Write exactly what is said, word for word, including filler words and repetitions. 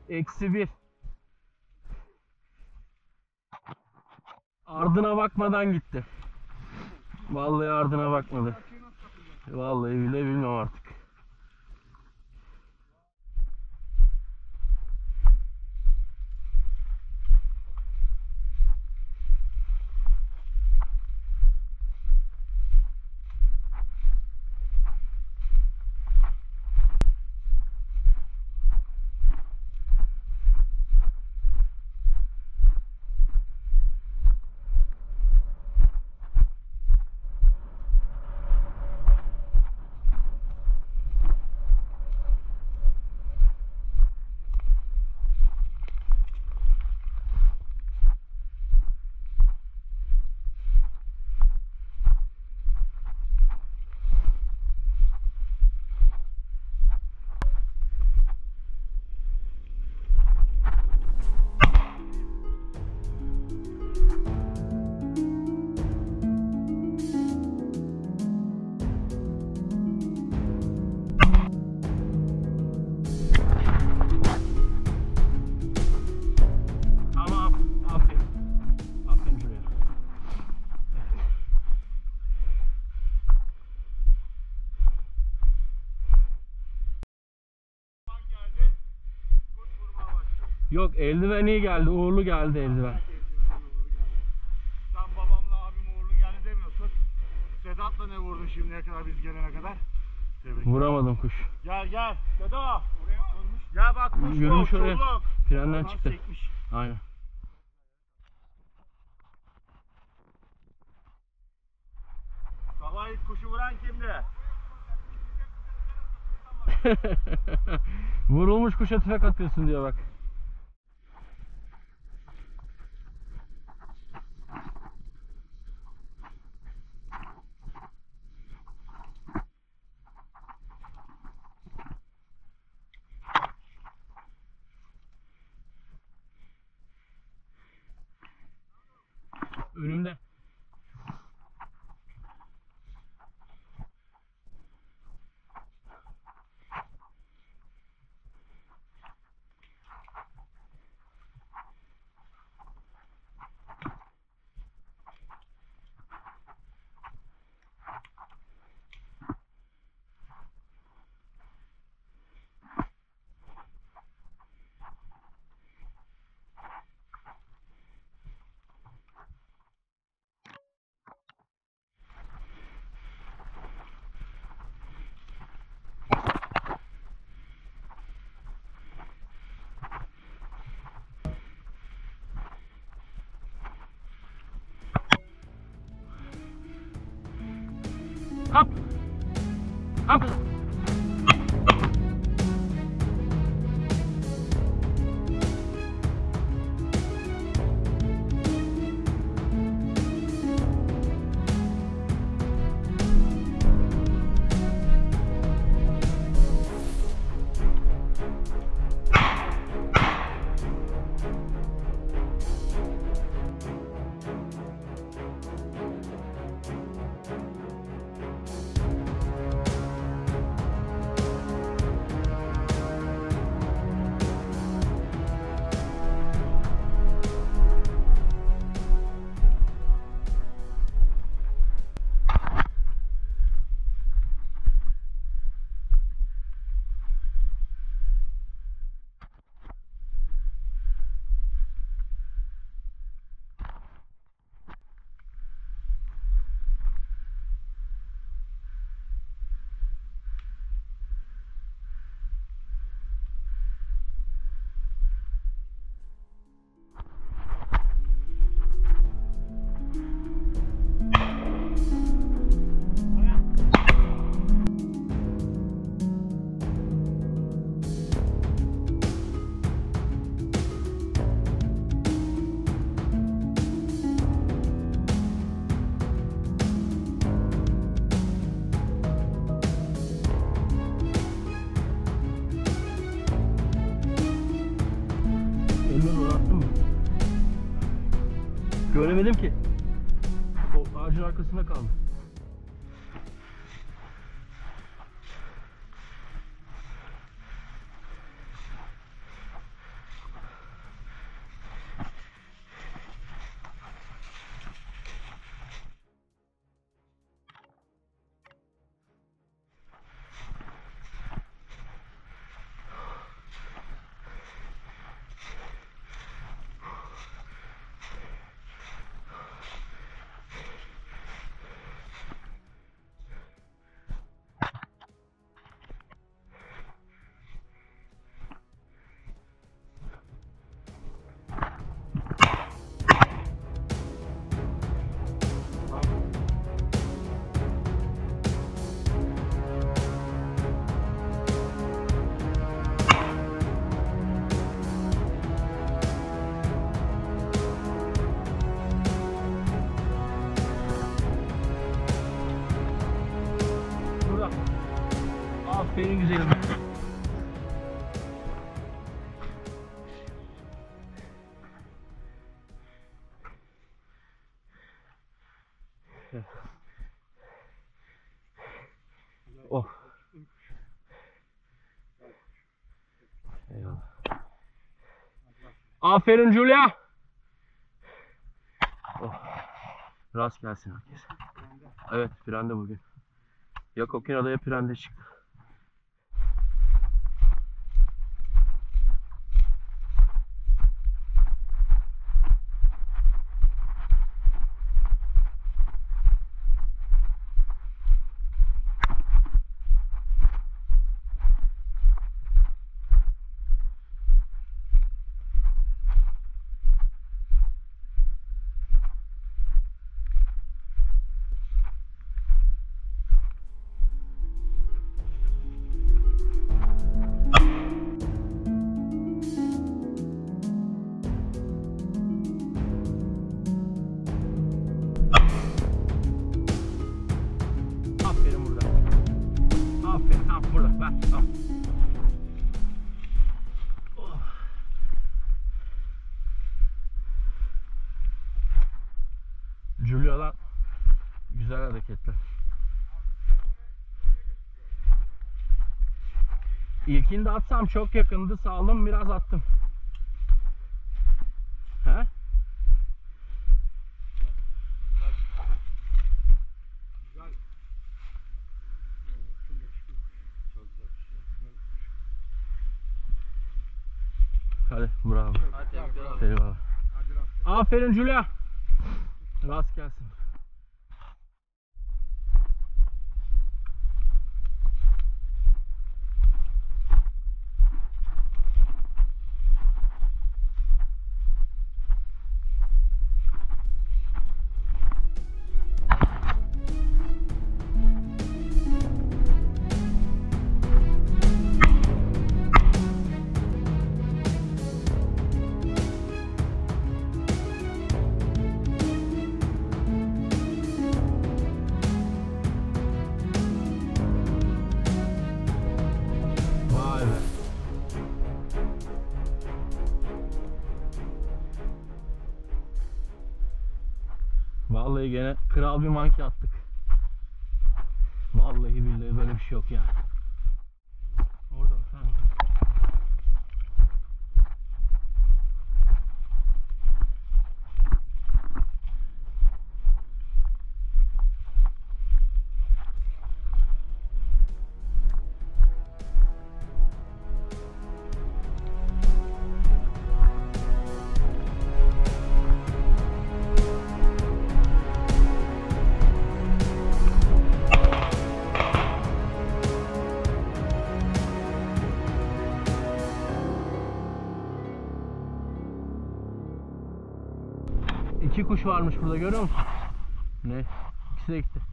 Eksi bir. Ardına bakmadan gitti. Vallahi ardına bakmadı. Vallahi bile bilmem artık. Yok, eldiven iyi geldi, uğurlu geldi eldiven. Sen babamla abim uğurlu geldi demiyorsun. Sedat'la ne vurdun şimdiye kadar biz gelene kadar? Tebrik. Vuramadım kuş. Gel gel Sedat. Ya bak kuş Yürümüş bu, oraya. çoluk. Frenden Oradan çıktı. sekmiş. Aynen. Sabah ilk kuşu vuran kimdi? Vurulmuş kuşa tüfek atıyorsun diyor bak. Önümde. Hop. Hop. Göremedim ki. O ağacın arkasında kaldı. Aferin güzelim. Oh. Eyvallah. Aferin Julia. Oh. Rast gelsin herkes. Evet, frende bugün. Ya Kokina'da ya frende çıktı. Aferin burada. Aferin. Ha burada. Ver. Al. Oh. Julia'dan güzel hareketler. İlkinde atsam çok yakındı. Saldım biraz attım. He? Hadi bravo. Hadi Eyvallah. Aferin Julia. Rast gelsin. Vay be. Vallahi gene kral bir manki attık. Vallahi billahi böyle bir şey yok ya. Orada bakar mısın? İki kuş varmış burada, görüyor musun? Ne? İkisi de gitti.